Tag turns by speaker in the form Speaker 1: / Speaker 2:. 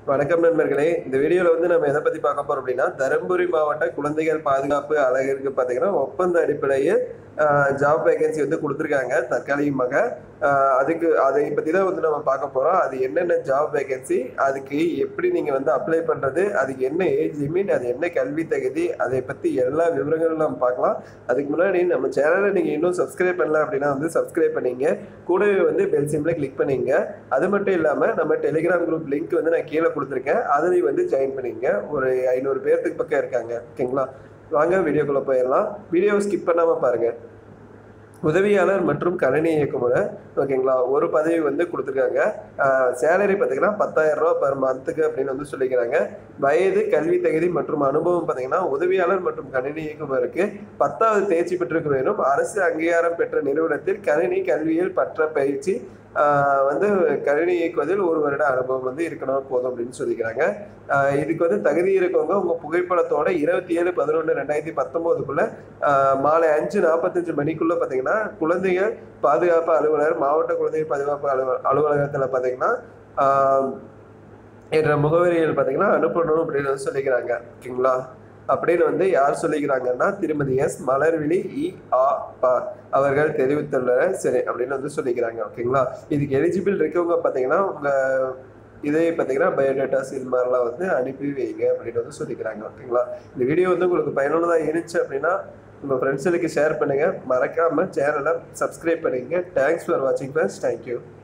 Speaker 1: வணக்கம் நண்பர்களே. இந்த வீடியோல வந்து நம்ம எதை பத்தி பார்க்க போறோம் அப்படின்னா, தருமபுரி மாவட்ட குழந்தைகள் பாதுகாப்பு அலகிற்கு பார்த்தீங்கன்னா, ஒப்பந்த அடிப்படையில் ஜாப் வேகன்சி வந்து குடுத்துருக்காங்க தற்காலிகமாக. அ அதை பத்தி தான் வந்து நம்ம பார்க்க போறோம். அது என்னென்ன ஜாப் வேகன்சி, அதுக்கு எப்படி நீங்க வந்து அப்ளை பண்றது, அதுக்கு என்ன ஏஜ் லிமிட், அது என்ன கல்வி தகுதி, அதை பத்தி எல்லா விவரங்களும் நம்ம பார்க்கலாம். அதுக்கு முன்னாடி நம்ம சேனலை நீங்க இன்னும் சப்ஸ்கிரைப் பண்ணல அப்படின்னா வந்து சப்ஸ்கிரைப் பண்ணிங்க. கூடவே வந்து பெல் சிம்பலை கிளிக் பண்ணிங்க. அது மட்டும் இல்லாம நம்ம டெலிகிராம் குரூப் லிங்க் வந்து நான் கீழே கொடுத்துருக்கேன். அதுலயும் வந்து ஜாயின் பண்ணிங்க. ஒரு 500 பேர்த்துக்கு பக்கம் இருக்காங்க. ஓகேங்களா? வாங்க வீடியோக்குள்ள போயிடலாம். வீடியோவை ஸ்கிப் பண்ணாம பாருங்க. உதவியாளர் மற்றும் கணினி இயக்குனர், ஓகேங்களா, ஒரு பதவி வந்து கொடுத்துருக்காங்க. சேலரி பார்த்தீங்கன்னா 10,000 ரூபா பர் மந்த்துக்கு அப்படின்னு வந்து சொல்லிக்கிறாங்க. வயது, கல்வி தகுதி மற்றும் அனுபவம் பார்த்தீங்கன்னா, உதவியாளர் மற்றும் கணினி இயக்குனருக்கு 10வது தேர்ச்சி பெற்றிருக்க வேண்டும். அரசு அங்கீகாரம் பெற்ற நிறுவனத்தில் கணினி கல்வியில் பற்ற பயிற்சி வந்து கணினி இயக்குவதில் 1 வருட அனுபவம் வந்து இருக்கணும் போதும் அப்படின்னு சொல்லிக்கிறாங்க. இதுக்கு வந்து தகுதி இருக்கவங்க உங்க புகைப்படத்தோட 27/11/2019 மாலை 5:45 மணிக்குள்ள பார்த்தீங்கன்னா, குழந்தைகள் பாதுகாப்பு அலுவலர், மாவட்ட குழந்தைகள் பாதுகாப்பு அலுவலகத்தில் பார்த்தீங்கன்னா என்ற முகவரியில் பார்த்தீங்கன்னா அனுப்பணும் அப்படின்னு வந்து சொல்லிக்கிறாங்க. ஓகேங்களா? அப்படின்னு வந்து யார் சொல்லிக்கிறாங்கன்னா, திருமதி எஸ் மலர்விழி அவர்கள் தெரிவித்துள்ளனர். சரி அப்படின்னு வந்து சொல்லிக்கிறாங்க. ஓகேங்களா? இதுக்கு எலிஜிபிள் இருக்கவங்க பார்த்தீங்கன்னா உங்க இதே பார்த்தீங்கன்னா பயோடேட்டாஸ் இது மாதிரிலாம் வந்து அனுப்பி வைங்க அப்படின்னு வந்து சொல்லிக்கிறாங்க. ஓகேங்களா? இந்த வீடியோ வந்து உங்களுக்கு பயனுள்ளதாக இருந்துச்சு அப்படின்னா உங்கள் ஃப்ரெண்ட்ஸுக்கு ஷேர் பண்ணுங்கள். மறக்காமல் சேனலை சப்ஸ்கிரைப் பண்ணிங்க. தேங்க்ஸ் ஃபார் வாட்சிங் ஃப்ரெண்ட்ஸ். தேங்க்யூ.